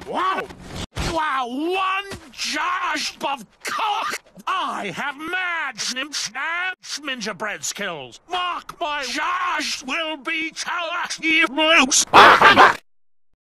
Wow! Wow, one gasp of cock! I have mad gingerbread skills. Mark my jaws will be loose.